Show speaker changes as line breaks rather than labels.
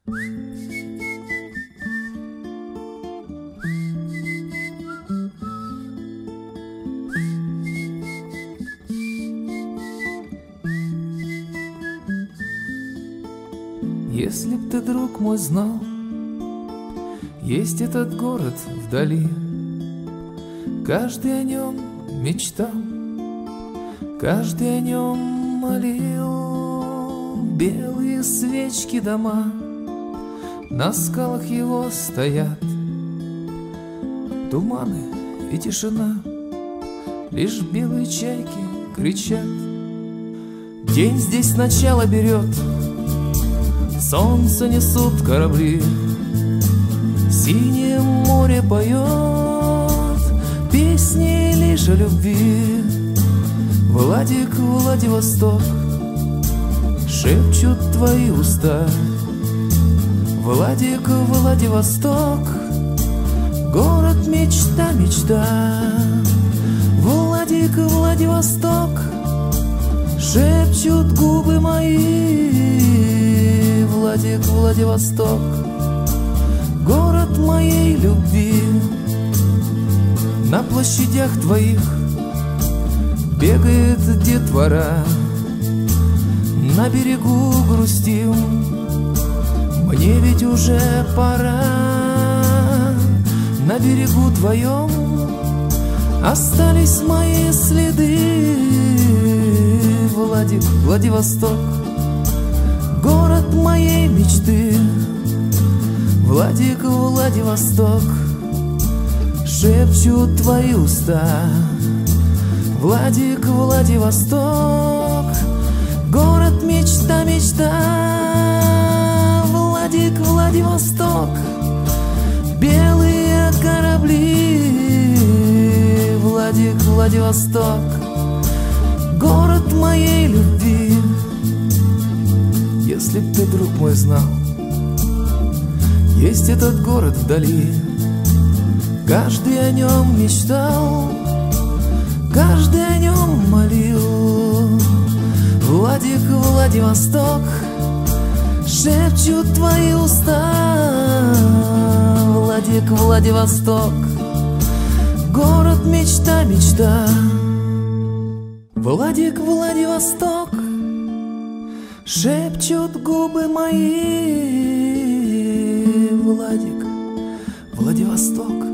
Если б ты, друг мой, знал, есть этот город вдали, каждый о нем мечтал, каждый о нем молил. Белые свечки дома на скалах его стоят, туманы и тишина, лишь белые чайки кричат. День здесь начало берет, солнце несут корабли, синее море поет песни лишь о любви. Владик, Владивосток, шепчут твои уста. Владик, Владивосток, город мечта, мечта. Владик, Владивосток, шепчут губы мои. Владик, Владивосток, город моей любви. На площадях твоих бегает детвора, на берегу грустим, мне ведь уже пора. На берегу твоем остались мои следы. Владик, Владивосток, город моей мечты. Владик, Владивосток, шепчут твои уста. Владик, Владивосток, город мечта, мечта. Владик, Владивосток, белые корабли. Владик, Владивосток, город моей любви. Если б ты, друг мой, знал, есть этот город вдали, каждый о нем мечтал, каждый о нем молил. Владик, Владивосток, шепчут твои уста. Владик, Владивосток, город мечта, мечта. Владик, Владивосток, шепчут губы мои. Владик, Владивосток,